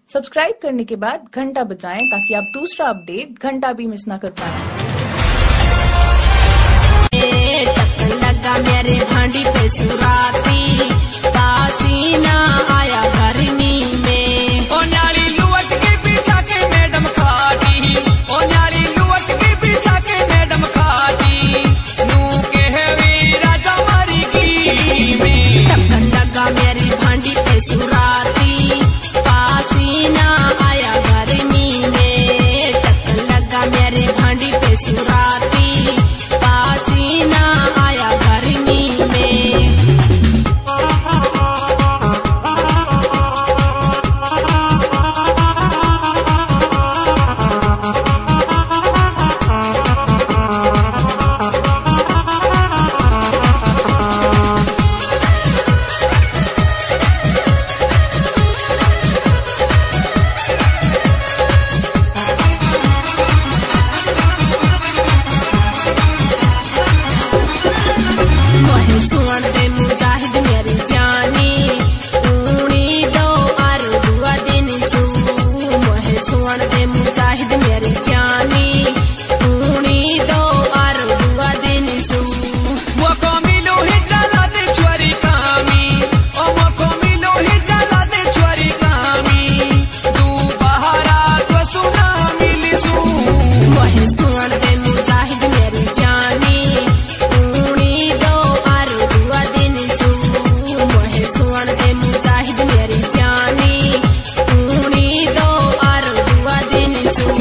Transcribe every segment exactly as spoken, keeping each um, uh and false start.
Subscribe करने के बाद घंटा बजाएं ताकि आप दूसरा अपडेट घंटा भी मिस ना कर पाएं। लगा मेरे भांडी पे सुराती पसीना आया गर्मी में। ओ न्याली लुवट के पीछा के मैडम खाटी, ओ न्याली लुवट के पीछा के मैडम खाटी, नू के है राजा मारी की में। टक्कर लगा मेरी भांडी पे सुराती पसीना आया गर्मी में। टक्कर लगा मेरी भांडी पे सुराती पसीना आया गर्मी में। सुन दे मुजाहिद मेरी जानी ऊनी दो आर दुआ दिन सू। मोहे सुन दे मुजाहिद मेरी जानी ऊनी दो आर दुआ दिन सू। वो को मिलो ही जला दे छुरी कामी, ओ वो को मिलो ही जला दे छुरी कामी, तू बहारा तो सुना मिली सू। मोहे सुन दे मुजाहिद मेरी जानी ऊनी दो सुन दे मुजाहिद मेरी जानी ऊनी दो आर दुआ दिन सू।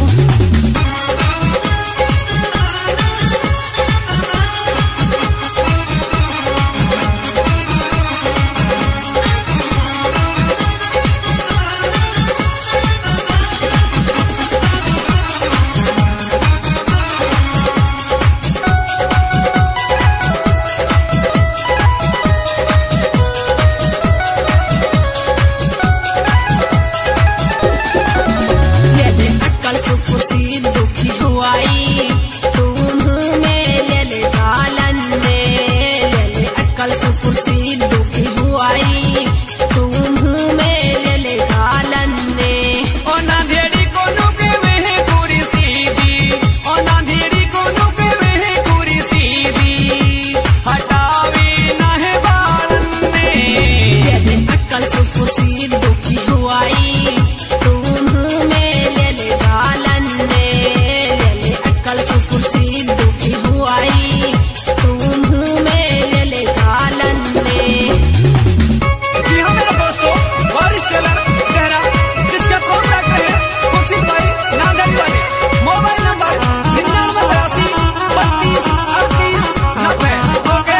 कुर्सी दुखी हुआई तू मुँह में ले ले गालन में। ले ले अटकल से कुर्सी दुखी हुआई तू मुँह में ले ले गालन में। ओ नांदेड़ी को नुके में है पूरी सीधी, ओ नांदेड़ी को नुके में है पूरी सीधी, हटावे ना है बालन में। ले ले अटकल से कुर्सी दुखी हुआई तू मुँह में ले ले गालन में। ले ले अटकल से कुर्सी दुखी हुआई तू मुँह में ले ले गालन में। जी हाँ मेरे दोस्तों, बारिश टेलर कहरा जिसका कॉन्ट्रैक्ट है खुर्शीद भाई नांदेड़ी वाले। मोबाइल नंबर निन्यानवे बयासी बत्तीस अड़तीस नब्बे। ओके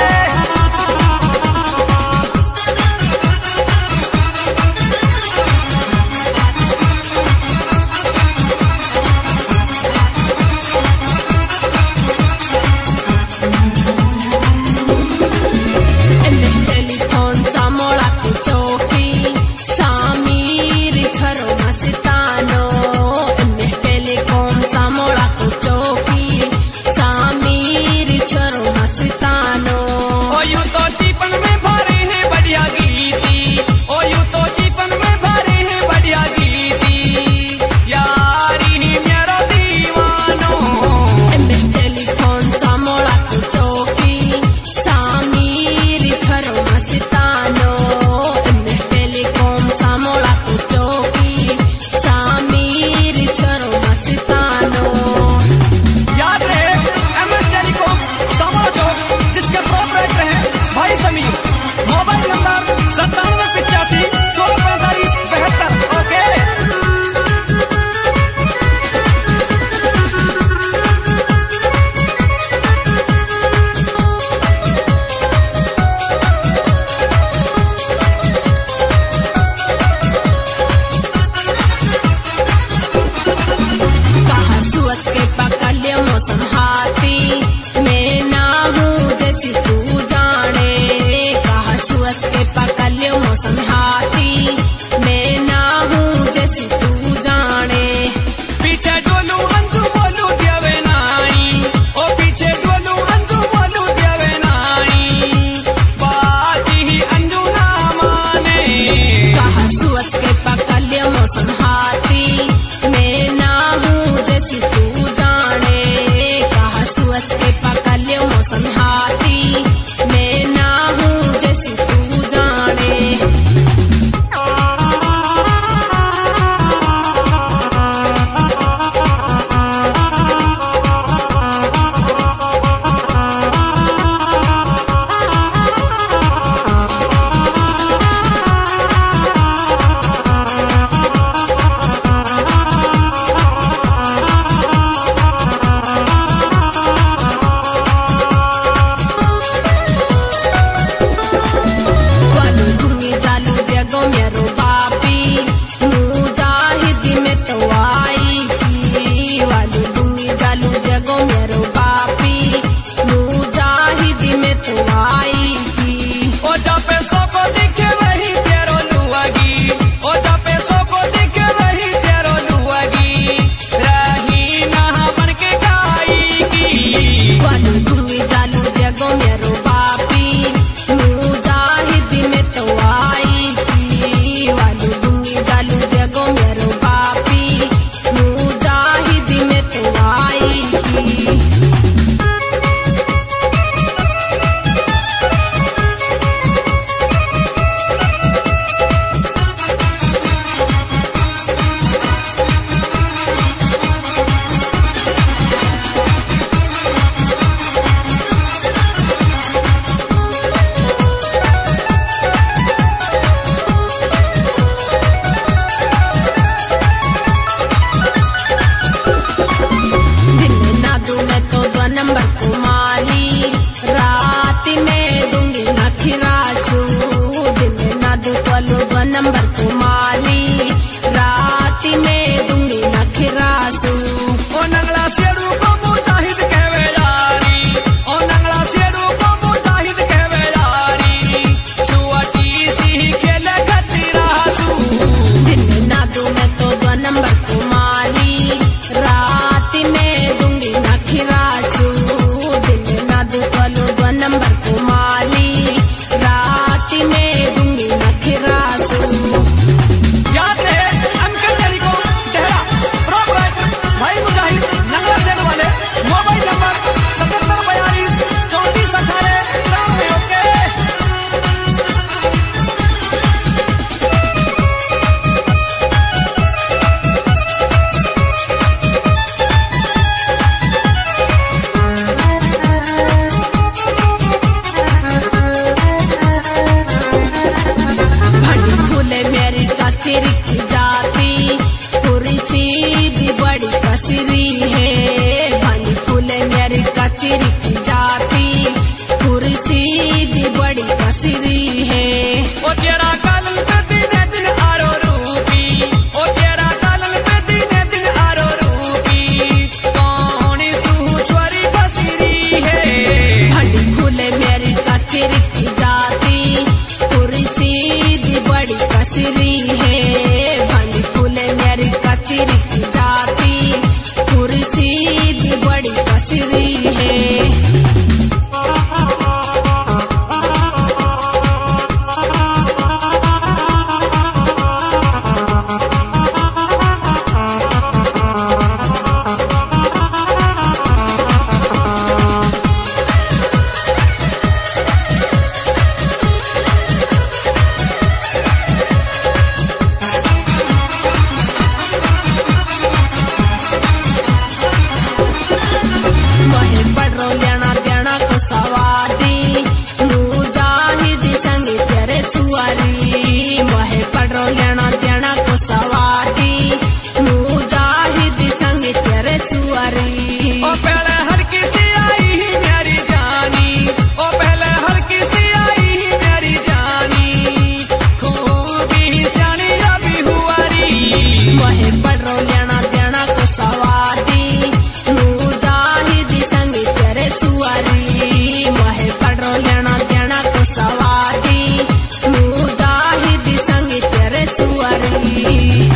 टेलीफोन चामोड़ा की चौकी सामीर छरो मस्तानो। टेलीफोन चामोड़ा की चौकी सामीर छरो मस्तानो। ओ यू तो जीवन में भरे है बढ़िया गीती, ओ यू तो जीवन में भरे है बढ़िया गीती, यारी ही मेरा दीवानो। टेलीफोन चामोड़ा की चौकी सामीर छरो मस्तानो। टेलीकॉम सामोड़ा की चौकी सामीर छरो मस्तानो। याद रहे एमएस टेलीकॉम सामोड़ा चौक जिसके प्रोपराइटर हैं भाई समीर। मोबाइल नंबर सत्तानवे पिचासी सोलह पैंतालीस बहत्तर। ओके कहा सोच के पकड़ मौसम हाथी मैं ना हूँ जैसी तू जाने। कहा सोच के पकड़ मौसम हाथी मैं ना हूँ जैसी तू जाने। पीछे डोलू अंजू बोलू देवे नाई, ओ पीछे डोलू अंजू बोलू देवे नाई, बात ही अंजू ना माने। कहा सोच के पकड़ मौसम तो आएगी। ओ जापे सबको दिखे वही तेरो लुआगी, ओ जापे सबको दिखे वही तेरो लुआगी, रही ना बन के गाएगी। वालू दूंगी जालू जगो मेरो बापी, मुजाहिद में तो आएगी। वालू दूंगी जालू जगो मेरो बापी, मुजाहिद में तो आएगी। नंबर कुमारी रात में दूंगी नखरासू, दिन ना दू तोलू दो नंबर कुमारी रात में दूंगी नखरासू। ओ नंगला सेड़ू को मुजाहिद कहवे यारी, ओ नंगला सेड़ू को मुजाहिद कहवे यारी, सुअटी सी खेले खतरासू। दिन ना दू मैं तो दो नंबर कुमारी रात में दूंगी नखरासू, दिन ना दू तोलू दो नंबर कुमारी रात में दूंगी नखरासू। याद रहे अंकल टेलीकॉम तेरा प्रोपराइटर भाई मुजाहिद नंगला सेड़ वाले, मोबाइल नंबर सतहत्तर बयालीस चौंतीस अठारह तिरानवे। ओके भंडी फूले मेरी कचरी की जाती, पूरी सीधी बड़ी कसरी है। भंडी फूले मेरी कचरी की जाती, पूरी सीधी बड़ी कसरी है। ओ तेरा कालन पे दिने दिन आरो रूपी, ओ तेरा कालन पे दिने दिन आरो रूपी, कौनी सू छोरी बसरी है। भंडी फूले मेरी कचरी की जाती, पूरी सीधी बड़ी कसरी है। भंडी फूले मेरी कचरी की जाती, पूरी सीधी बड़ी कसरी है। वही पढ़ो लेना देना को सवादी, मुजाहिद संग तेरे सुअरी। वही पढ़ो लेना देना को सवादी, मुजाहिद संग तेरे सुअरी। ओ पहले हल्की सी आई ही मेरी जानी, ओ पहले हल्की सी आई ही मेरी जानी, खूबी सियानी अभी हुआरी। वही पढ़ो लेना देना को सवादी, मुजाहिद संग तेरे सुअरी। वही पढ़ो लेना देना को सवादी, मुजाहिद संग तेरे सुअरी।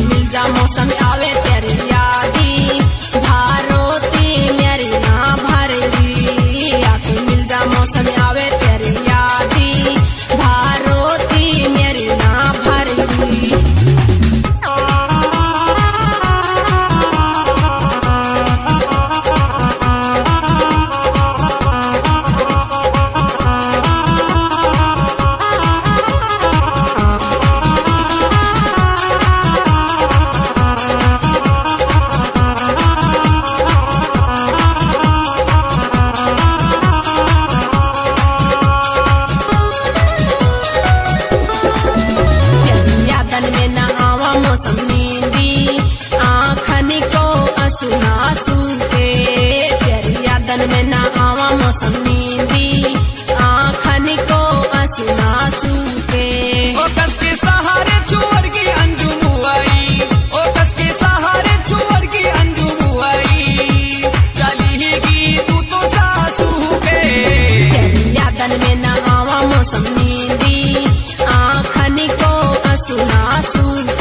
मिल जा मौसम आवे तेरी यादी भारोती मेरी ना भरी आके मिल जा मौसम आवे तेरी यादी भारोती मेरी ना भरी। मौसम नींदी आँखनी को असुना सूखे तेरी यादन में ना आवा मौसम नींदी आँखनी को असुना सूखे। ओ कस के सहारे छोड़ की अंजुम आई ओ कस के सहारे छोड़ की अंजुम आई चलेगी तू तो सासू के तेरी यादन में ना आवा मौसम नींदी आँखनी को असुना सूखे।